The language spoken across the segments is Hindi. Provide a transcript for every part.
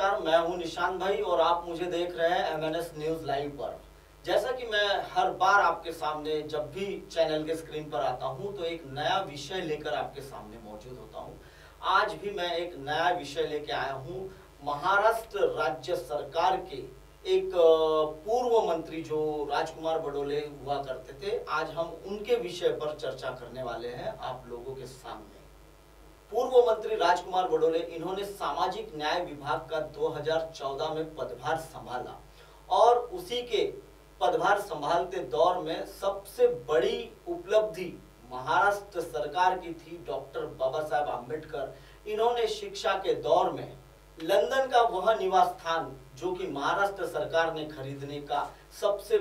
नमस्कार, मैं हूं निशान भाई और आप मुझे देख रहे हैं MNS न्यूज लाइव पर। जैसा कि मैं हर बार आपके सामने जब भी चैनल के स्क्रीन पर आता हूं तो एक नया विषय लेकर आपके सामने मौजूद होता हूं। आज भी मैं एक नया विषय लेके आया हूं। महाराष्ट्र राज्य सरकार के एक पूर्व मंत्री जो राजकुमार बडोले हुआ करते थे, आज हम उनके विषय पर चर्चा करने वाले हैं आप लोगों के सामने। पूर्व मंत्री राजकुमार बडोले, इन्होंने सामाजिक न्याय विभाग का 2014 में पदभार संभाला और उसी के पदभार संभालते दौर में सबसे बड़ी उपलब्धि महाराष्ट्र सरकार की थी डॉक्टर बाबा साहेब आम्बेडकर। इन्होंने शिक्षा के दौर में लंदन का वह निवास स्थान जो कि महाराष्ट्र सरकार ने खरीदने का सबसे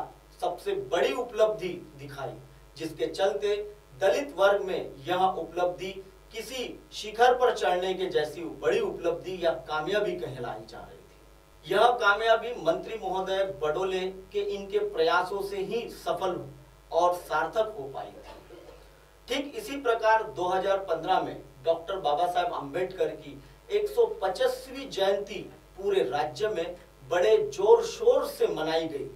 बड़ी उपलब्धि दिखाई, जिसके चलते दलित वर्ग में यह उपलब्धि किसी शिखर पर चढ़ने के जैसी बड़ी उपलब्धि या कामयाबी कहलाई जा रही थी। यह कामयाबी मंत्री महोदय बडोले के इनके प्रयासों से ही सफल और सार्थक हो पाई थी। ठीक इसी प्रकार 2015 में डॉक्टर बाबा साहेब आम्बेडकर की 125वीं जयंती पूरे राज्य में बड़े जोर शोर से मनाई गई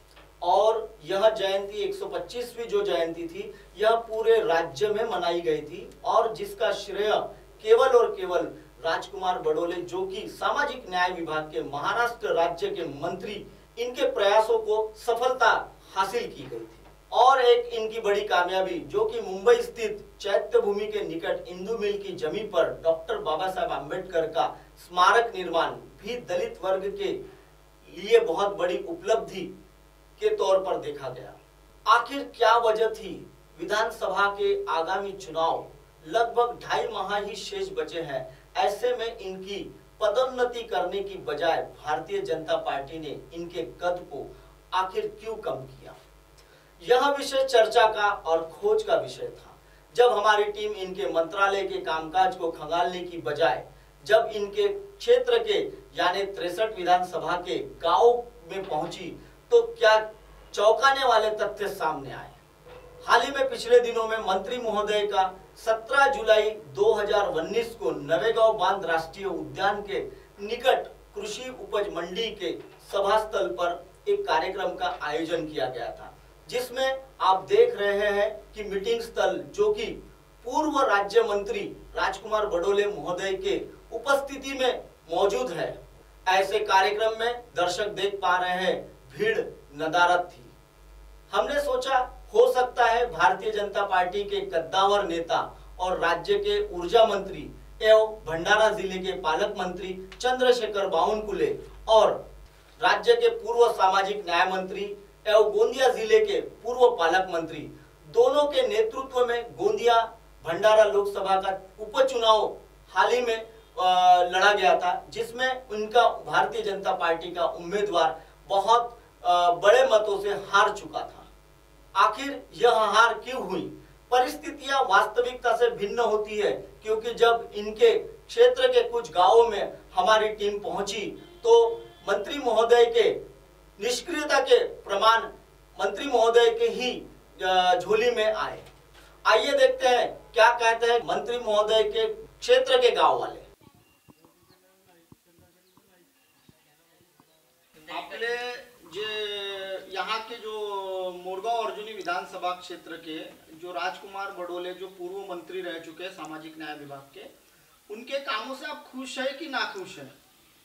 और यह जयंती 125वीं जो जयंती थी यह पूरे राज्य में मनाई गई थी और जिसका श्रेय केवल और केवल राजकुमार बडोले जो कि सामाजिक न्याय विभाग के महाराष्ट्र राज्य के मंत्री, इनके प्रयासों को सफलता हासिल की गई थी। और एक इनकी बड़ी कामयाबी जो कि मुंबई स्थित चैत्य भूमि के निकट इंदु मिल की जमीन पर डॉक्टर बाबा साहेब आम्बेडकर का स्मारक निर्माण भी दलित वर्ग के लिए बहुत बड़ी उपलब्धि के तौर पर देखा गया। आखिर क्या वजह थी? विधानसभा के आगामी चुनाव लगभग 2.5 माह ही शेष बचे हैं। ऐसे में इनकी पदोन्नति करने की बजाय भारतीय जनता पार्टी ने इनके कद को आखिर क्यों कम किया? यह विषय चर्चा का और खोज का विषय था। जब हमारी टीम इनके मंत्रालय के कामकाज को खंगालने की बजाय जब इनके क्षेत्र के यानी 63 विधानसभा के गांव में पहुंची तो क्या चौंकाने वाले तथ्य सामने आए। हाल ही में पिछले दिनों में मंत्री महोदय का 17 जुलाई 2019 को नवेगांव बांध राष्ट्रीय उद्यान के निकट कृषि उपज मंडी के सभा स्थल पर एक कार्यक्रम का आयोजन किया गया था, जिसमें आप देख रहे हैं कि मीटिंग स्थल जो कि पूर्व राज्य मंत्री राजकुमार बडोले महोदय के उपस्थिति में मौजूद है। ऐसे कार्यक्रम में दर्शक देख पा रहे हैं भीड़ नदारद थी। हमने सोचा हो सकता है भारतीय जनता पार्टी के कद्दावर नेता और राज्य के ऊर्जा मंत्री एवं भंडारा जिले के पालक मंत्री चंद्रशेखर बावनकुले और राज्य के पूर्व सामाजिक न्याय मंत्री एवं गोंदिया जिले के पूर्व पालक मंत्री दोनों के नेतृत्व में गोंदिया भंडारा लोकसभा का उपचुनाव हाल ही में लड़ा गया था, जिसमें उनका भारतीय जनता पार्टी का उम्मीदवार बहुत बड़े मतों से हार चुका था। आखिर यह हार क्यों हुई? परिस्थितियां वास्तविकता से भिन्न होती है, क्योंकि जब इनके क्षेत्र के कुछ गांवों में हमारी टीम पहुंची तो मंत्री महोदय के निष्क्रियता के प्रमाण मंत्री महोदय के ही झोली में आए। आइए देखते हैं क्या कहते हैं मंत्री महोदय के क्षेत्र के गांव वाले। आपले यहाँ के जो मोरगांव अर्जुनी विधानसभा क्षेत्र के जो राजकुमार बडोले जो पूर्व मंत्री रह चुके हैं सामाजिक न्याय विभाग के, उनके कामों से आप खुश है कि ना खुश है?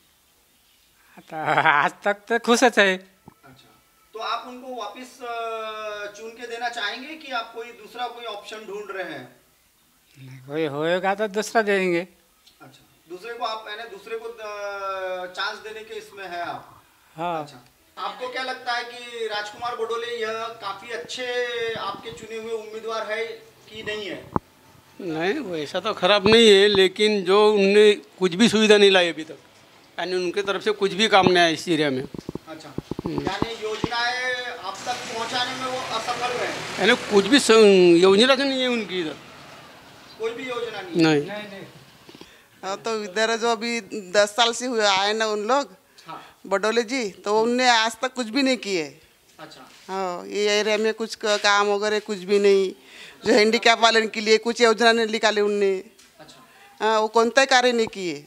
आज तक तो खुश है। अच्छा, तो आप उनको वापस चुन के देना चाहेंगे कि आप कोई ऑप्शन ढूंढ रहे हैं? कोई होएगा तो दूसरा देंगे। अच्छा, दूसरे को आप दूसरे को चांस देने के इसमें है आप? हाँ। अच्छा, आपको क्या लगता है कि राजकुमार बडोले यह काफी अच्छे आपके चुने हुए उम्मीदवार है कि नहीं है? नहीं, वैसा तो खराब नहीं है, लेकिन जो उनने कुछ भी सुविधा नहीं लाई अभी तक, यानी उनके तरफ से कुछ भी काम नहीं आया इस एरिया में। अच्छा, यानी योजनाएं आप तक पहुंचाने में वो असफल रहे? यानी कुछ भी योजना तो नहीं है उनकी इधर, कोई भी योजना नहीं? नहीं। तो इधर जो अभी 10 साल से हुए आए ना उन लोग, हाँ। बडोले जी, तो उनने आज तक कुछ भी नहीं किए। अच्छा। हाँ, ये एरिया में कुछ काम वगैरह कुछ भी नहीं। जो हैंडीकैप वाले के लिए कुछ योजना नहीं निकाले उनने। अच्छा। हाँ, वो कोणताही कार्य नहीं किए।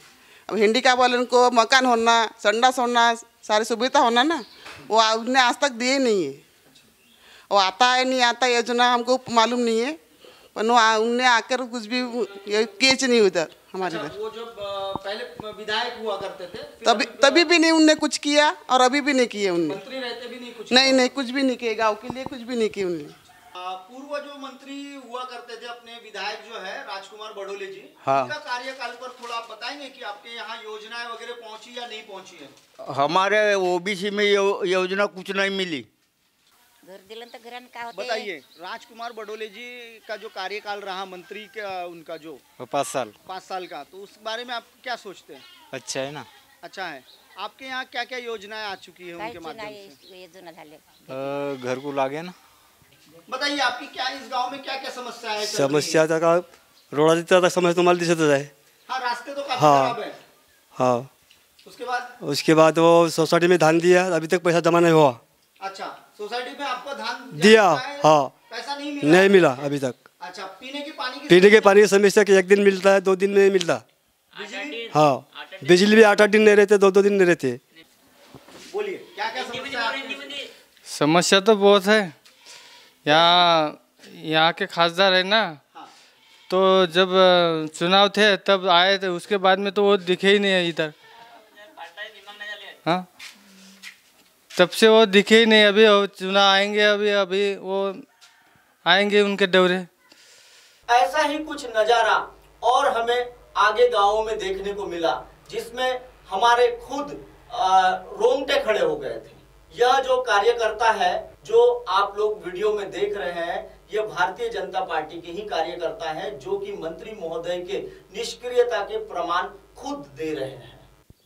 अब हैंडीकैप वाले उनको मकान होना, संडास होना, सारी सुविधा होना ना, वो उनने आज तक दिए नहीं है। वो आता है नहीं आता योजना हमको मालूम नहीं है, पर उनने आकर कुछ भी केच नहीं उधर हमारे इधर। वो जब पहले विधायक हुआ करते थे तभी भी नहीं उनने कुछ किया और अभी भी नहीं किए उनने। मंत्री रहते भी नहीं कुछ नहीं कुछ भी नहीं किए, गाँव के लिए कुछ भी नहीं किए उन्होंने। पूर्व जो मंत्री हुआ करते थे अपने विधायक जो है राजकुमार बडोले जी, हाँ। उनका कार्यकाल पर थोड़ा आप बताएंगे कि आपके यहाँ योजनाएं वगैरह पहुंची या नहीं पहुंची है? हमारे ओबीसी में योजना कुछ नहीं मिली। घर दिलं तर घरानं काय होते? बताइए, राजकुमार बडोले जी का जो कार्यकाल रहा मंत्री का, उनका जो 5 साल 5 साल का, तो उस बारे में आप क्या सोचते हैं? अच्छा है ना। अच्छा है। आपके यहाँ क्या क्या योजनाएं आ चुकी है उनके काहीच माध्यम नाही से? योजना झाले। घर को लागे ना। बताइए, आपकी क्या इस गांव में क्या क्या समस्या है? समस्या का रोडाची तर आता समस्या तुम्हाला दिसतच आहे। हाँ, रास्ते तो काफी हाँ। खराब है। हाँ, उसके बाद वो सोसाइटी में धान दिया, अभी तक पैसा जमा नहीं हुआ। अच्छा, सोसाइटी में आपको धान दिया, है, हाँ, पैसा नहीं मिला? नहीं मिला अभी तक। अच्छा, पीने के पानी की समस्या कि 1 दिन मिलता है, 2 दिन नहीं मिलता। बिजली? हाँ, बिजली भी 8-8 दिन नहीं रहते, 2-2 दिन नहीं रहते। बोलिए, क्या क्या समस्या है आपकी? समस्या तो बहुत है। यहाँ के खासदार है ना, तो जब चुनाव थे तब आए थे, उसके बाद में तो वो दिखे ही नहीं है इधर। हाँ, तब से वो दिखे ही नहीं। अभी चुनाव आएंगे, अभी वो आएंगे उनके दौरे। ऐसा ही कुछ नजारा और हमें आगे गांवों में देखने को मिला, जिसमें हमारे खुद रोंगटे खड़े हो गए थे। यह जो कार्यकर्ता है जो आप लोग वीडियो में देख रहे हैं, यह भारतीय जनता पार्टी के ही कार्यकर्ता है, जो कि मंत्री महोदय के निष्क्रियता के प्रमाण खुद दे रहे हैं।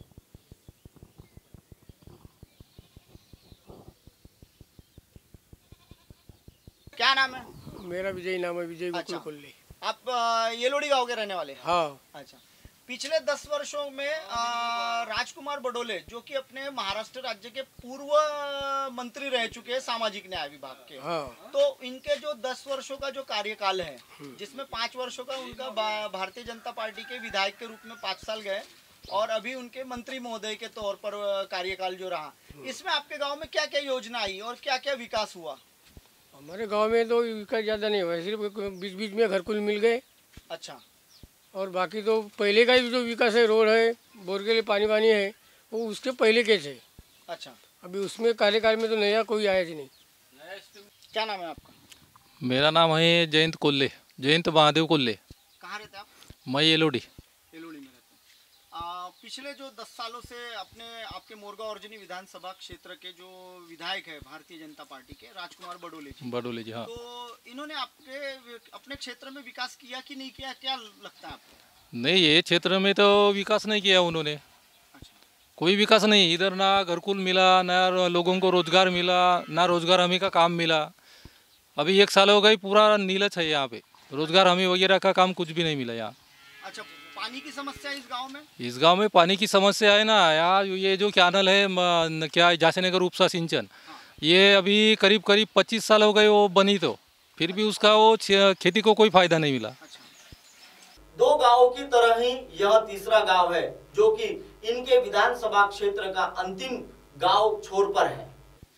क्या नाम है? मेरा विजय नाम है, विजय अच्छा। गोकुल कोल्ले। आप येलोड़ी गांव के रहने वाले हैं? हाँ। अच्छा, पिछले 10 वर्षों में राजकुमार बडोले, जो कि अपने महाराष्ट्र राज्य के पूर्व मंत्री रह चुके हैं सामाजिक न्याय विभाग के, हाँ। तो इनके जो 10 वर्षों का जो कार्यकाल है, जिसमें 5 वर्षों का उनका भारतीय जनता पार्टी के विधायक के रूप में 5 साल गए और अभी उनके मंत्री महोदय के तौर पर कार्यकाल जो रहा, इसमें आपके गाँव में क्या क्या योजना आई और क्या क्या विकास हुआ? हमारे गांव में तो विकास ज़्यादा नहीं हुआ, सिर्फ बीच बीच में घर कुल मिल गए। अच्छा, और बाकी तो पहले का ही जो विकास है, रोड है, बोर के लिए पानी है, वो उसके पहले के थे। अच्छा, अभी उसमें कार्यकाल में तो नया कोई आया ही नहीं। क्या नाम है आपका? मेरा नाम है जयंत कोल्ले, जयंत महादेव कोल्ले। कहाँ रहते हैं आप? मैं येलोडी। येलोड़ी में रहते हैं। पिछले जो 10 सालों से आपके मोरगांव अर्जुनी विधानसभा क्षेत्र के जो विधायक है भारतीय जनता पार्टी के राजकुमार बडोले जी, हाँ, तो इन्होंने अपने क्षेत्र में विकास किया कि नहीं किया, क्या लगता है आपको? नहीं, ये क्षेत्र में तो विकास नहीं किया उन्होंने। अच्छा। कोई विकास नहीं इधर, ना घरकुल मिला, ना लोगों को रोजगार मिला, ना रोजगार हमी का काम मिला। अभी 1 साल हो गई, पूरा नीलच है यहाँ पे, रोजगार हमी वगैरह का काम कुछ भी नहीं मिला यहाँ। अच्छा, पानी की समस्या इस गांव में? इस गांव में पानी की समस्या है ना यार। ये जो कैनल है क्या जासेनगर उपसा सिंचन, ये अभी करीब 25 साल हो गए वो बनी, तो फिर भी उसका वो खेती को कोई फायदा नहीं मिला। अच्छा। 2 गांवों की तरह ही यह तीसरा गांव है जो कि इनके विधानसभा क्षेत्र का अंतिम गांव छोर पर है।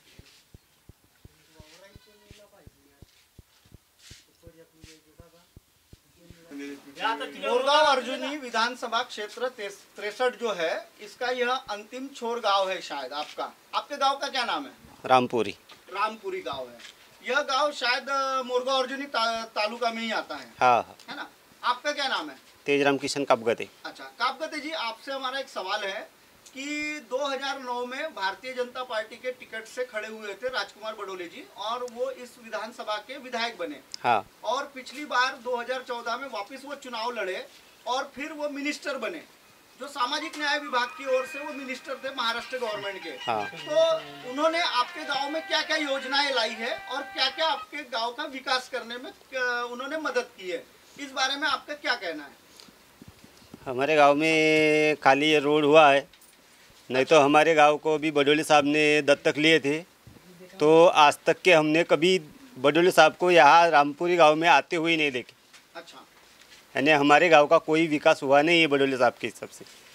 मोरगांव अर्जुनी विधानसभा क्षेत्र 63 जो है, इसका यह अंतिम छोर गांव है शायद आपका। आपके गांव का क्या नाम है? रामपुरी। रामपुरी गांव है। यह गांव शायद मोरगांव अर्जुनी तालुका में ही आता है। हाँ, है ना? आपका क्या नाम है? तेजराम किशन कापगते। अच्छा, कापगते जी, आपसे हमारा एक सवाल है कि 2009 में भारतीय जनता पार्टी के टिकट से खड़े हुए थे राजकुमार बडोले जी, और वो इस विधानसभा के विधायक बने। हाँ। और पिछली बार 2014 में वापस वो चुनाव लड़े और फिर वो मिनिस्टर बने, जो सामाजिक न्याय विभाग की ओर से वो मिनिस्टर थे महाराष्ट्र गवर्नमेंट के। हाँ। तो उन्होंने आपके गांव में क्या क्या योजनाएं लाई है और क्या क्या आपके गांव का विकास करने में उन्होंने मदद की है, इस बारे में आपका क्या कहना है? हमारे गांव में खाली ये रोड हुआ है, नहीं तो हमारे गांव को भी बडोले साहब ने दत्तक लिए थे, तो आज तक के हमने कभी बडोले साहब को यहाँ रामपुरी गांव में आते हुए नहीं देखे। अच्छा। यानी हमारे गांव का कोई विकास हुआ नहीं है बडोले साहब के हिसाब से।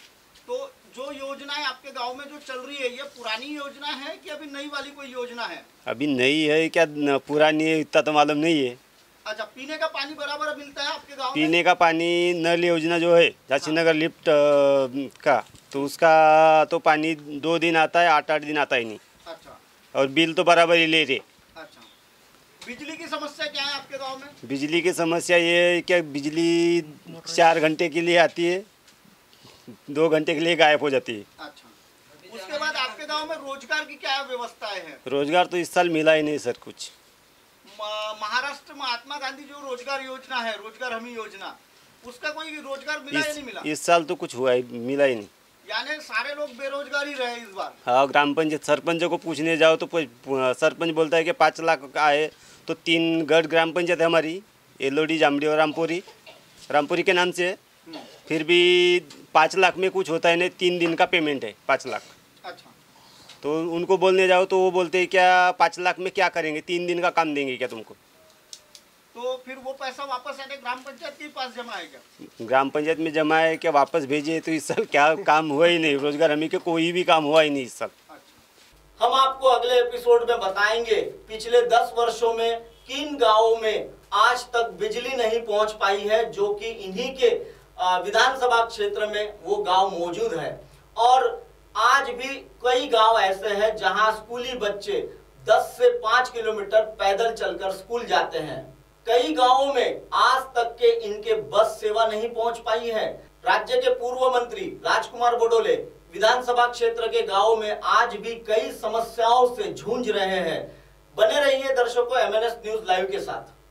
तो जो योजनाएं आपके गांव में जो चल रही है, ये पुरानी योजना है कि अभी नई वाली कोई योजना है? अभी नई है क्या पुरानी है इतना तो मालूम नहीं है। अच्छा, पीने का पानी बराबर मिलता है आपके गांव में? पीने का पानी नल योजना जो है झांसी नगर लिफ्ट का, तो उसका तो पानी 2 दिन आता है, 8-8 दिन आता ही नहीं। अच्छा। और बिल तो बराबर ही ले रहे। अच्छा, बिजली की समस्या क्या है आपके गांव में? बिजली की समस्या ये है क्या बिजली 4 घंटे के लिए आती है, 2 घंटे के लिए गायब हो जाती है। अच्छा, उसके बाद आपके गांव में रोजगार की क्या व्यवस्थाएं हैं? रोजगार तो इस साल मिला ही नहीं सर कुछ। महाराष्ट्र महात्मा गांधी जो रोजगार योजना है, रोजगार हमी योजना, उसका कोई रोजगार मिला या नहीं मिला? इस साल तो कुछ हुआ ही मिला ही नहीं। यानी सारे लोग बेरोजगार ही रहे इस बार। हाँ, ग्राम पंचायत सरपंच को पूछने जाओ तो सरपंच बोलता है कि 5 लाख आए, तो 3 गढ़ ग्राम पंचायत है हमारी, एलोडी, जामड़ी और रामपुरी के नाम से। फिर भी 5 लाख में कुछ होता है नहीं, 3 दिन का पेमेंट है 5 लाख। अच्छा, तो उनको बोलने जाओ तो वो बोलते हैं क्या 5 लाख में क्या करेंगे, 3 दिन का काम देंगे क्या तुमको? तो फिर वो पैसा वापस आने ग्राम पंचायत के पास जमा है क्या? ग्राम पंचायत में जमा है क्या वापस भेजे? तो इस साल क्या काम हुआ ही नहीं, रोजगार हमी के कोई भी काम हुआ ही नहीं इस साल। हम आपको अगले एपिसोड में बताएंगे पिछले 10 वर्षों में किन गांवों में आज तक बिजली नहीं पहुंच पाई है, जो कि इन्हीं के विधानसभा क्षेत्र में वो गांव मौजूद है। और आज भी कई गांव ऐसे हैं जहां स्कूली बच्चे 10 से 5 किलोमीटर पैदल चलकर स्कूल जाते हैं। कई गांवों में आज तक के इनके बस सेवा नहीं पहुंच पाई है। राज्य के पूर्व मंत्री राजकुमार बडोले विधानसभा क्षेत्र के गांवों में आज भी कई समस्याओं से जूझ रहे हैं। बने रहिए दर्शकों MNS न्यूज लाइव के साथ।